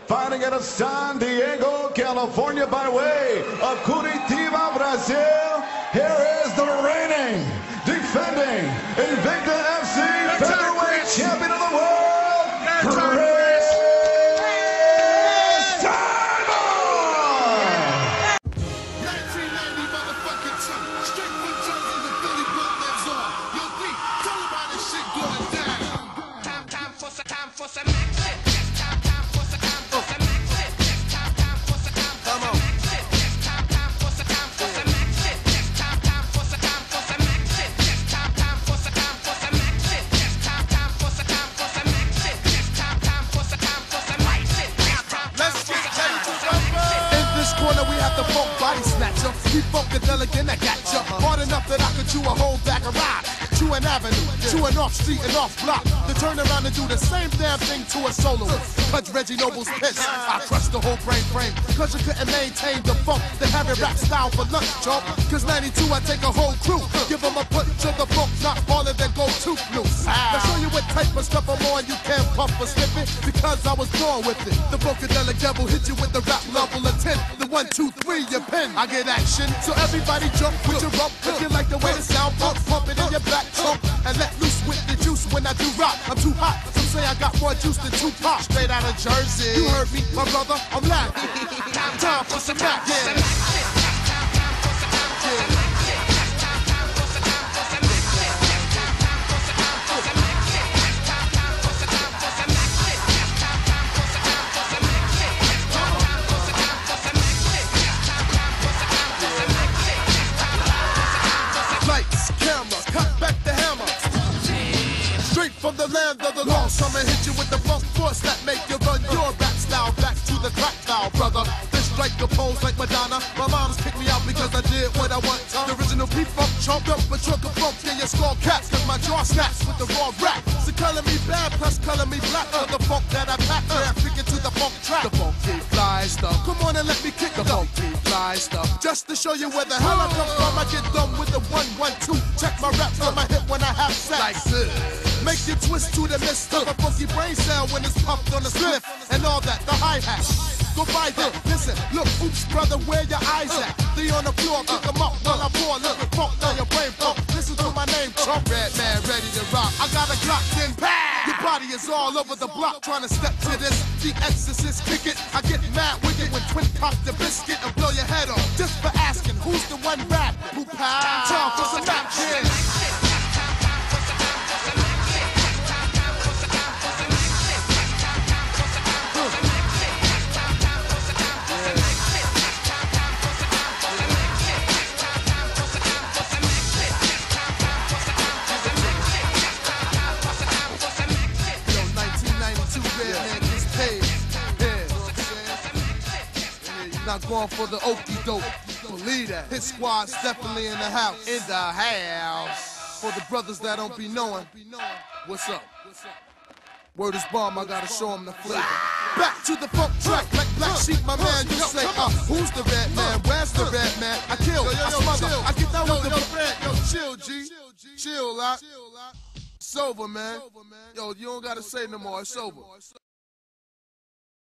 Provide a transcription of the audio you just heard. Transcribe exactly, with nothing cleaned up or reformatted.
fighting out of San Diego, California by way of Curitiba, Brazil. Here is the reigning, defending, Invicta F C featherweight champion of the world, Chris Diamond! nineteen ninety motherfucking two, straight from Jersey to Philly, blood lives on. Yo, D, tell about this shit going down. Time, time for some, time for some action. Time, time for some, time for some action. Time, time for some, time for some action. Time, time for some, time for some action. Time, time for some, time for some action. Time, time for some, time for some action. Time, time for some, time for some action. Time, time for some, time for some action. Let's get ready to rumble. In this corner we have the funk body snatcher. We funkadelic and I got ya. Hard enough that I could chew a whole bag of rock. Chew an avenue, chew an off street and off block. To turn around and do the same damn thing to a soloist. Touch Reggie Noble's piss. I crushed the whole brain frame. Cause you couldn't maintain the funk. They have it rap style for lunch, chump. Cause ninety-two I take a whole crew. Give them a punch to the funk, not harder than go tooth loose. Now show you what type of stuff I'm on. You can't puff or slip it because I was born with it. The funkadelic devil hit you with the rap level of ten. The one, two, three, your pen. I get action. So everybody jump with your rump. If you like the way the sound pump, pump it in your back trunk. And let loose with the juice when I do rock. I'm too hot. Some say I got more juice than Tupac. Straight out of Jersey. You heard me, my brother. I'm laughing. Time for some action. Yeah. Lights, camera, cut back the hammer. Straight from the land of the lost. I'ma hit you with the funk force that make you run your rap style back to the crack style, brother. This strike the pose like Madonna. My mom's kicked me out because I did what I want. The original P-Funk chomped up, but took a funk in your skull caps. Cause my jaw snaps with the raw rap. So color me bad, plus color me black. For the funk that I pack, yeah, pick it to the funk track. The funky fly stuff. Come on and let me kick the funky fly stuff. Just to show you where the hell I come from, I get done with the one, one, two. Check my raps on my hip when I have sex. Like this. Make you twist to the mist of a funky brain cell when it's pumped on a spliff and all that, the hi-hat. Go by that, listen, look, oops, brother, where your eyes at? Three on the floor, pick them up while I pour, look, funk down your brain funk. Listen to my name, Trump, red man, ready to rock. I got a Glock, then pow! Your body is all over the block, trying to step to this. The Exorcist, kick it. I get mad with it when twin pop the biscuit and blow your head off. Just for asking, who's the one rap? Who pow? Time for some action. Not going for the okie doke. Believe that. His squad's definitely in the house. In the house. For the brothers that don't be knowing. What's up? Word is bomb, I gotta show them the flavor. Back to the funk track, like Black Sheep, my man, you say, uh, who's the red man? Where's the red man? I kill, I smother, I get down with the red. Yo, chill, G. Chill, lot. It's over, man. Yo, you don't gotta say no more, it's over.